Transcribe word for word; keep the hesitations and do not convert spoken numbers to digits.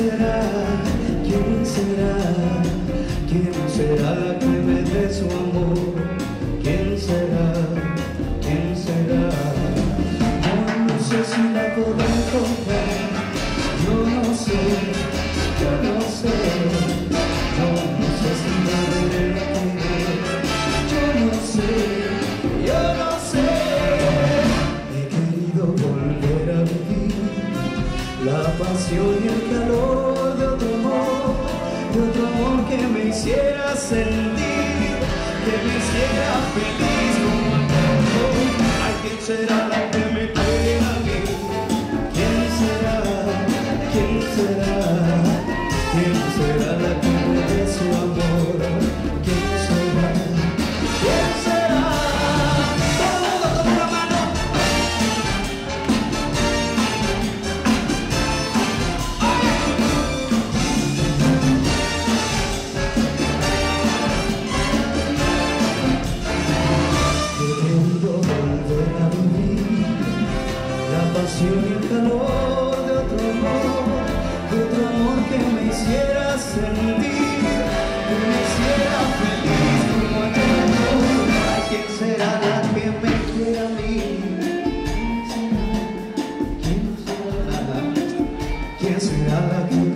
será? ¿Quién será? ¿Quién será la que me dé su amor? ¿Quién será? ¿Quién será? Yo no sé si la podré encontrar. Yo no sé, yo no sé. Yo no sé si la veré la querer. Yo no sé, yo no sé. He querido volver a vivir la pasión y el calor de otro amor, de otro amor que me hiciera sentir, que me hiciera feliz como aquel. Ay, ¿quién será la que me quiera a mí? ¿Quién será? ¿Quién será? ¿Quién será la que me dé su amor? ¿Quién será? ¿Quién será? Todo el mundo con una mano. He querido volver a vivir la pasión y el calor de otro amor, de otro amor que me hiciera sentir, que me hiciera feliz como aquel amor. Ay, ¿quién será la que me quiera a mí? ¿Quién será? ¿Quién será la que